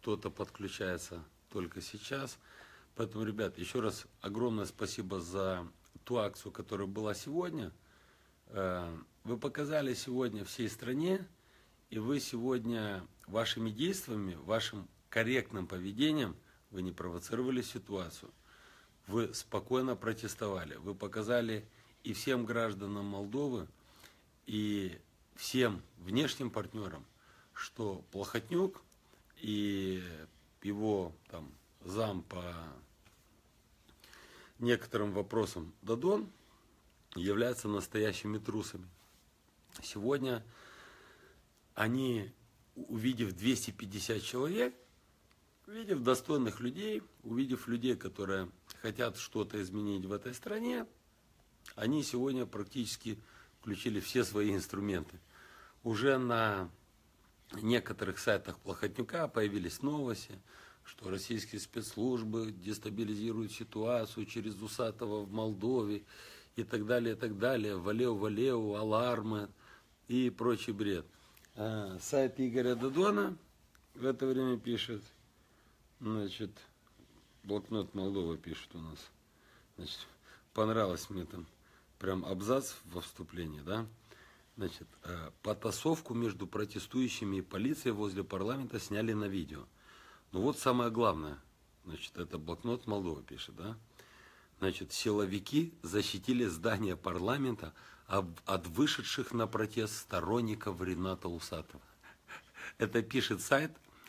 кто-то подключается только сейчас. Поэтому, ребят, еще раз огромное спасибо за ту акцию, которая была сегодня. Вы показали сегодня всей стране, и вы сегодня вашими действиями, вашим корректным поведением, вы не провоцировали ситуацию. Вы спокойно протестовали. Вы показали и всем гражданам Молдовы, и всем внешним партнерам, что Плохотнюк и его там зам по некоторым вопросам Додон являются настоящими трусами. Сегодня они, увидев 250 человек, увидев достойных людей, увидев людей, которые хотят что-то изменить в этой стране, они сегодня практически включили все свои инструменты. Уже на некоторых сайтах Плохотнюка появились новости, что российские спецслужбы дестабилизируют ситуацию через Усатого в Молдове и так далее, и так далее. Валеу, алармы и прочий бред. Сайт Игоря Додона в это время пишет, значит, блокнот Молдовы пишет у нас. Значит, понравилось мне там прям абзац во вступлении, да? Значит, потасовку между протестующими и полицией возле парламента сняли на видео. Ну вот самое главное, значит, это блокнот Молдовы пишет, да? Значит, силовики защитили здание парламента от вышедших на протест сторонников Рената Усатова. Это пишет сайт,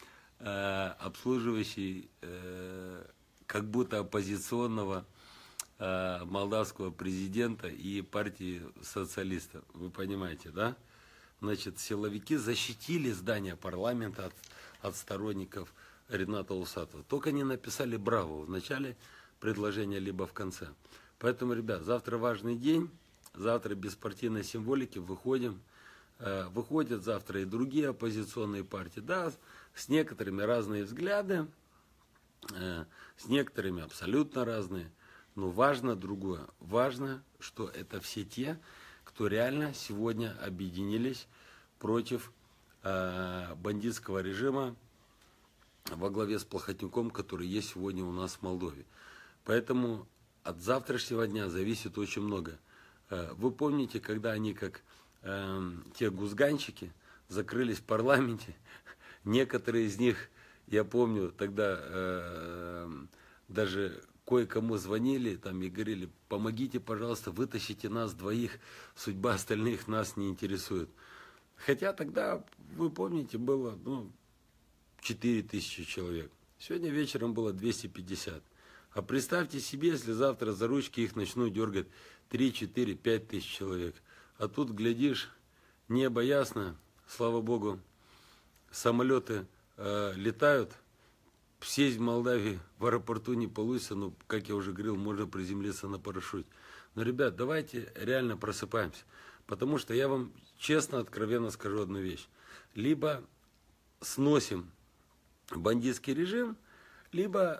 обслуживающий как будто оппозиционного молдавского президента и партии социалистов. Вы понимаете, да? Значит, силовики защитили здание парламента от сторонников Рената Усатова. Только не написали «браво» в начале предложения, либо в конце. Поэтому, ребят, завтра важный день. Завтра без партийной символики выходим. Выходят завтра и другие оппозиционные партии. Да, с некоторыми разные взгляды, с некоторыми абсолютно разные. Но важно другое. Важно, что это все те, кто реально сегодня объединились против бандитского режима во главе с Плохотнюком, который есть сегодня у нас в Молдове. Поэтому от завтрашнего дня зависит очень много. Вы помните, когда они, как те гузганчики, закрылись в парламенте, некоторые из них, я помню, тогда даже кое-кому звонили там и говорили: помогите, пожалуйста, вытащите нас двоих, судьба остальных нас не интересует. Хотя тогда, вы помните, было 4000 человек. Сегодня вечером было 250. А представьте себе, если завтра за ручки их начнут дергать 3, 4, 5 тысяч человек. А тут, глядишь, небо ясно, слава богу, самолеты летают. Сесть в Молдавии в аэропорту не получится, но, как я уже говорил, можно приземлиться на парашюте. Но, ребят, давайте реально просыпаемся. Потому что я вам честно, откровенно скажу одну вещь. Либо сносим бандитский режим, либо,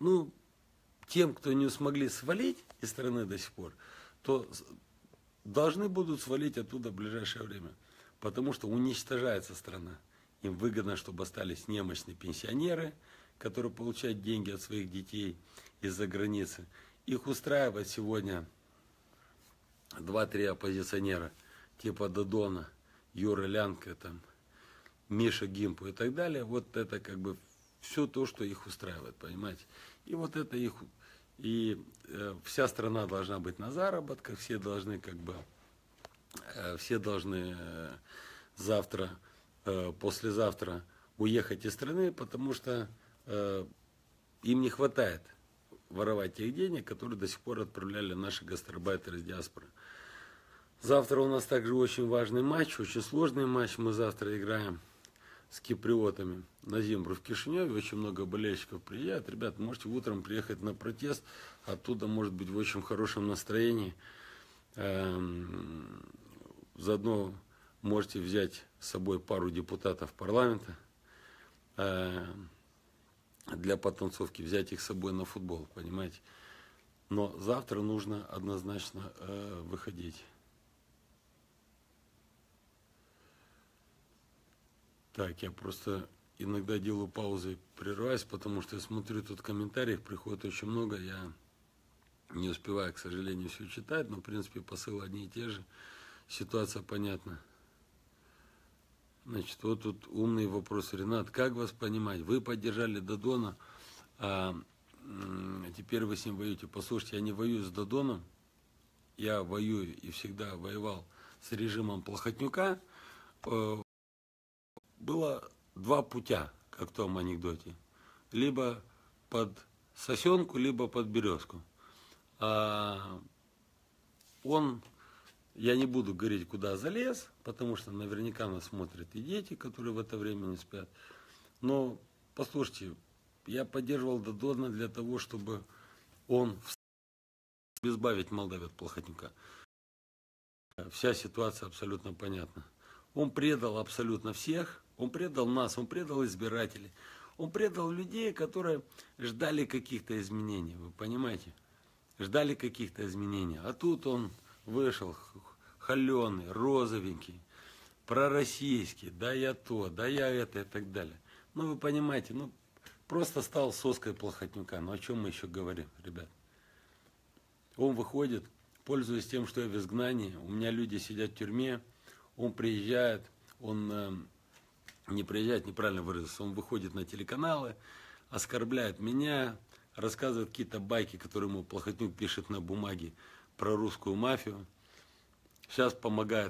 тем, кто не смогли свалить из страны до сих пор, то должны будут свалить оттуда в ближайшее время. Потому что уничтожается страна. Им выгодно, чтобы остались немощные пенсионеры, которые получают деньги от своих детей из-за границы. Их устраивает сегодня 2-3 оппозиционера, типа Додона, Юра Лянка, там, Миша Гимпу и так далее. Вот это как бы все то, что их устраивает, понимаете. И вот это их... И вся страна должна быть на заработках, все должны завтра, послезавтра уехать из страны, потому что им не хватает воровать тех денег, которые до сих пор отправляли наши гастарбайтеры из диаспоры. Завтра у нас также очень важный матч, очень сложный матч. Мы завтра играем с киприотами на Зимбру в Кишиневе. Очень много болельщиков приезжает. Ребят, можете утром приехать на протест. Оттуда, может быть, в очень хорошем настроении. Заодно можете взять с собой пару депутатов парламента. Для потанцовки взять их с собой на футбол, понимаете. Но завтра нужно однозначно выходить. Так, я просто иногда делаю паузы, прерываюсь, потому что я смотрю, тут комментариев приходит очень много, я не успеваю, к сожалению, все читать, но, в принципе, посылы одни и те же, ситуация понятна. Значит, вот тут умный вопрос. Ренат, как вас понимать? Вы поддержали Додона, а теперь вы с ним воюете. Послушайте, я не воюю с Додоном, я воюю и всегда воевал с режимом Плохотнюка. Было два путя, как в том анекдоте. Либо под сосенку, либо под березку. А он, я не буду говорить, куда залез, потому что наверняка нас смотрят и дети, которые в это время не спят. Но, послушайте, я поддерживал Додона для того, чтобы он избавить Молдавию от Плохотнюка. Вся ситуация абсолютно понятна. Он предал абсолютно всех, он предал нас, он предал избирателей, он предал людей, которые ждали каких-то изменений, вы понимаете? Ждали каких-то изменений. А тут он вышел холеный, розовенький, пророссийский, да я то, да я это и так далее. Ну вы понимаете, ну просто стал соской Плохотнюка. Ну о чем мы еще говорим, ребят? Он выходит, пользуясь тем, что я в изгнании, у меня люди сидят в тюрьме, он приезжает, он не приезжает, неправильно выразился, он выходит на телеканалы, оскорбляет меня, рассказывает какие-то байки, которые ему Плохотнюк пишет на бумаге про русскую мафию. Сейчас помогает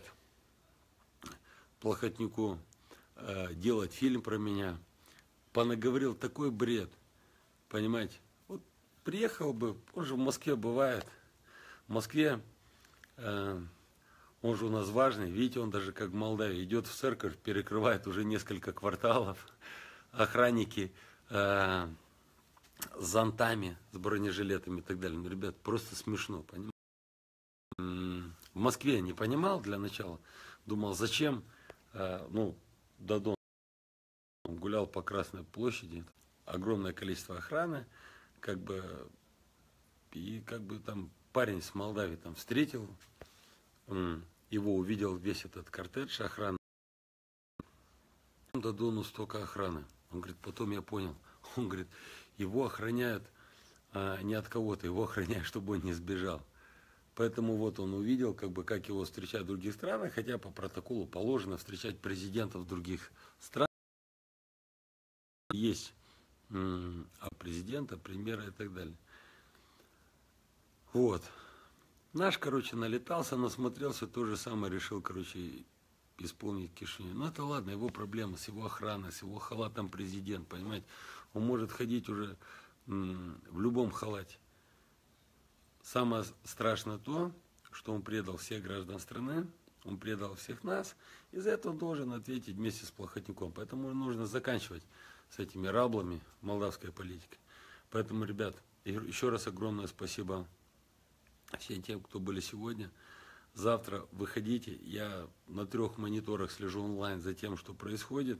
Плохотнюку делать фильм про меня. Понаговорил такой бред, понимаете? Вот приехал бы, он же в Москве бывает. В Москве он же у нас важный, видите, он даже как в Молдавии идет в церковь, перекрывает уже несколько кварталов, охранники с зонтами, с бронежилетами и так далее. Ну, ребят, просто смешно, понимаете? В Москве я не понимал для начала, думал, зачем, Додон гулял по Красной площади, огромное количество охраны, и там парень с Молдавии там встретил, его увидел весь этот кортедж охраны. Додону столько охраны. Он говорит, потом я понял. Он говорит, его охраняют не от кого-то, его охраняют, чтобы он не сбежал. Поэтому вот он увидел, как его встречают в других странах, хотя по протоколу положено встречать президентов других стран. Есть президента, премьера и так далее. Вот. Наш, налетался, насмотрелся, то же самое решил, исполнить Кишинев. Ну, это ладно, его проблема, с его охраной, с его халатом президент, понимаете. Он может ходить уже в любом халате. Самое страшное то, что он предал всех граждан страны, он предал всех нас, и за это он должен ответить вместе с Плохотнюком. Поэтому нужно заканчивать с этими раблами молдавской политики. Поэтому, ребят, еще раз огромное спасибо всем тем, кто были сегодня. Завтра выходите, я на 3 мониторах слежу онлайн за тем, что происходит.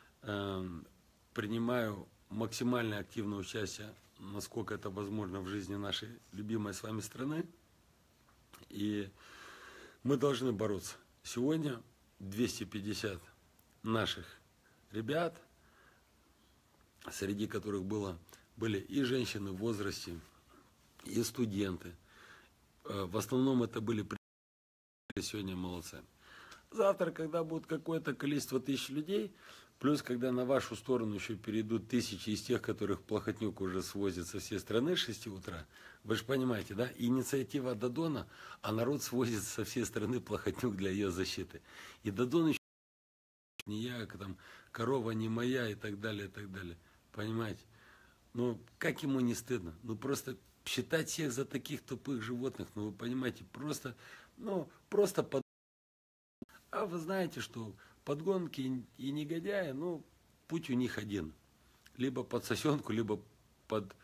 Принимаю максимально активное участие, насколько это возможно, в жизни нашей любимой с вами страны. И мы должны бороться. Сегодня 250 наших ребят, среди которых были и женщины в возрасте, и студенты. В основном это были сегодня молодцы. Завтра, когда будет какое-то количество тысяч людей, плюс когда на вашу сторону еще перейдут тысячи из тех, которых Плохотнюк уже свозит со всей страны с 6 утра, вы же понимаете, да? Инициатива Додона, а народ свозит со всей страны Плохотнюк для ее защиты. И Додон еще не я, там, корова не моя и так далее, и так далее. Понимаете? Ну, как ему не стыдно? Ну, просто считать всех за таких тупых животных, ну, вы понимаете, просто под... А вы знаете, что подгонки и негодяи, путь у них один. Либо под сосенку, либо под...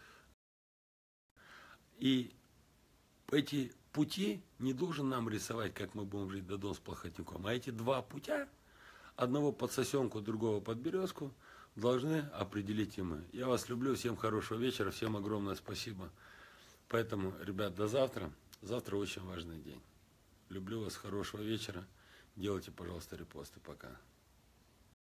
И эти пути не должен нам рисовать, как мы будем жить Додон с Плохотнюком. А эти два путя, одного под сосенку, другого под березку, должны определить и мы. Я вас люблю, всем хорошего вечера, всем огромное спасибо. Поэтому, ребят, до завтра. Завтра очень важный день. Люблю вас, хорошего вечера. Делайте, пожалуйста, репосты. Пока.